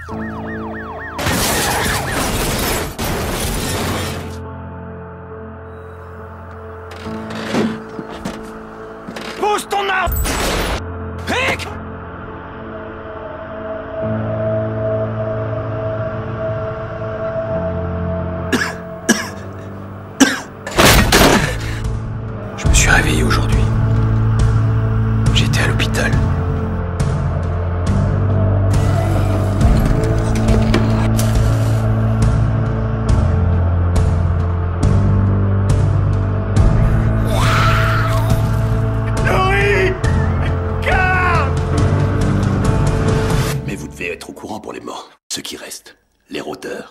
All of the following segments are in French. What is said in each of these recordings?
Pousse ton arme! Hic! Je me suis réveillé aujourd'hui. J'étais à l'hôpital. Mais vous devez être au courant pour les morts. Ceux qui restent, les rôdeurs.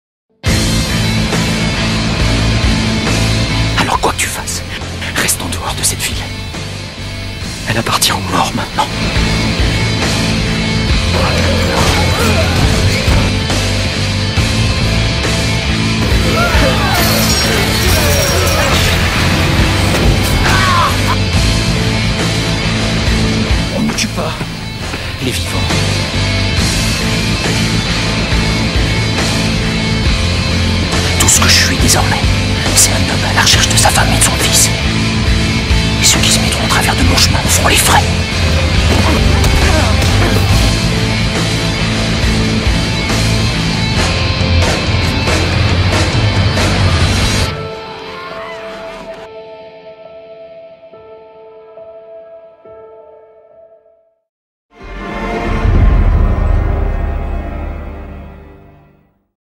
Alors quoi que tu fasses, reste en dehors de cette ville. Elle appartient aux morts maintenant. On ne tue pas les vivants. Tout ce que je suis désormais, c'est un homme à la recherche de sa femme et de son fils.